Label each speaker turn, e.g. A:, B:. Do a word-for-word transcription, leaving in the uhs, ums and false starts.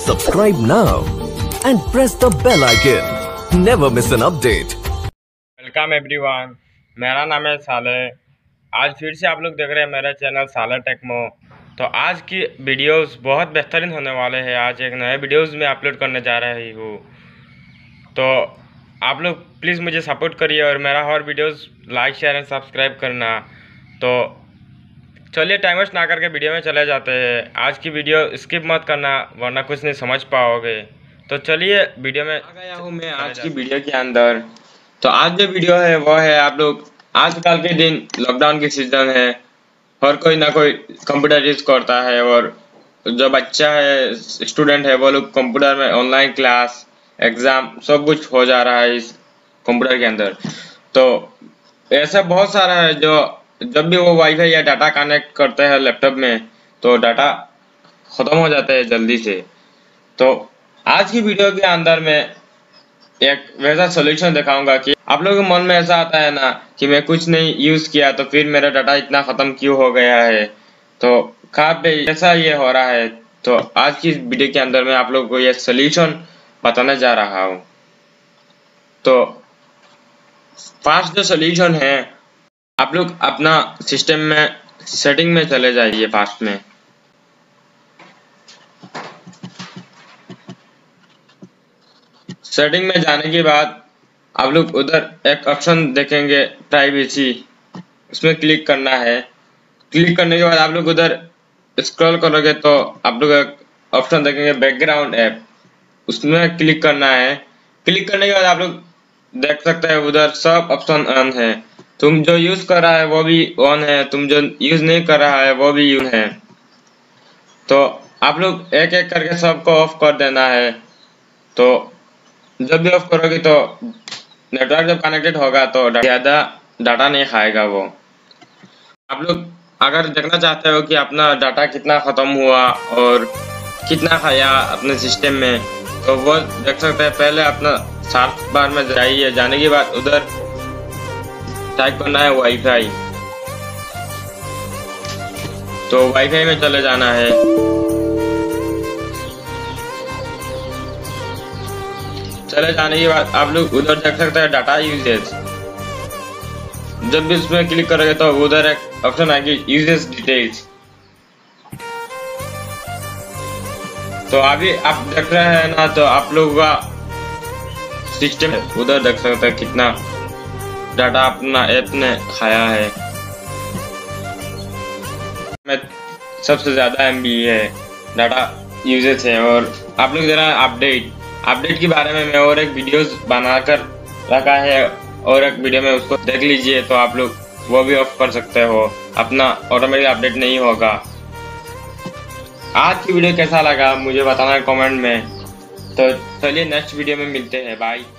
A: Subscribe now and press the bell icon. Never miss an update.
B: Welcome everyone, मेरा नाम है साले। आज फिर से आप लोग देख रहे हैं मेरा चैनल साले टेक्मो। तो आज की वीडियोस बहुत बेहतरीन होने वाले हैं। आज एक नए वीडियोस में अपलोड करने जा रही हूँ, तो आप लोग प्लीज़ मुझे सपोर्ट करिए और मेरा हर videos like share and subscribe करना। तो चलिए टाइम वेस्ट ना करके वीडियो में चले जाते हैं। आज की वीडियो स्किप मत करना वरना कुछ नहीं समझ पाओगे। तो चलिए वीडियो में आ गया हूँ मैं आज की वीडियो के अंदर। तो आज जो वीडियो है वो है, आप लोग आजकल के दिन लॉकडाउन की सीजन है, हर कोई ना कोई कंप्यूटर यूज करता है और जो बच्चा है स्टूडेंट है वो लोग कंप्यूटर में ऑनलाइन क्लास एग्जाम सब कुछ हो जा रहा है इस कंप्यूटर के अंदर। तो ऐसा बहुत सारा है जो जब भी वो वाईफाई या डाटा कनेक्ट करते हैं लैपटॉप में तो डाटा ख़त्म हो जाता है जल्दी से। तो आज की वीडियो के अंदर मैं एक वैसा सॉल्यूशन दिखाऊंगा कि आप लोगों के मन में ऐसा आता है ना कि मैं कुछ नहीं यूज़ किया तो फिर मेरा डाटा इतना ख़त्म क्यों हो गया है, तो कहाँ पे ऐसा ये हो रहा है। तो आज की वीडियो के अंदर मैं आप लोगों को ये सॉल्यूशन बताने जा रहा हूँ। तो फर्स्ट जो सॉल्यूशन है, आप लोग अपना सिस्टम में सेटिंग में चले जाइए। फास्ट में सेटिंग में जाने के बाद आप लोग उधर एक ऑप्शन देखेंगे प्राइवेसी, उसमें क्लिक करना है। क्लिक करने के बाद आप लोग उधर स्क्रॉल करोगे तो आप लोग एक ऑप्शन देखेंगे बैकग्राउंड ऐप, उसमें क्लिक करना है। क्लिक करने के बाद आप लोग देख सकते हैं उधर सब ऑप्शन ऑन है। तुम जो यूज कर रहा है वो भी ऑन है, तुम जो यूज नहीं कर रहा है वो भी ऑन है। तो आप लोग एक एक करके सबको ऑफ कर देना है। तो जब भी ऑफ करोगे तो नेटवर्क जब कनेक्टेड होगा तो ज़्यादा डाटा नहीं खाएगा वो। आप लोग अगर देखना चाहते हो कि अपना डाटा कितना ख़त्म हुआ और कितना खाया अपने सिस्टम में, तो वो देख सकते हैं। पहले अपना सर्च बार में जाइए, जाने के बाद उधर टाइप करना है वाईफाई। तो वाईफाई में चले जाना है। चले जाने के बाद आप लोग उधर देख सकते हैं डाटा यूजेज। जब भी उसमें क्लिक करोगे तो उधर एक ऑप्शन आएगी यूजेज डिटेल्स। तो अभी आप देख रहे हैं ना, तो आप लोगों का सिस्टम उधर देख सकते हैं कितना डाटा अपना ऐप ने खाया है। में सबसे ज़्यादा एम बी है डाटा यूजेज है। और आप लोग जरा अपडेट अपडेट के बारे में मैं और एक वीडियोस बनाकर रखा है, और एक वीडियो में उसको देख लीजिए तो आप लोग वो भी ऑफ कर सकते हो, अपना ऑटोमेटिक अपडेट नहीं होगा। आज की वीडियो कैसा लगा मुझे बताना कमेंट में। तो चलिए नेक्स्ट वीडियो में मिलते हैं, बाय।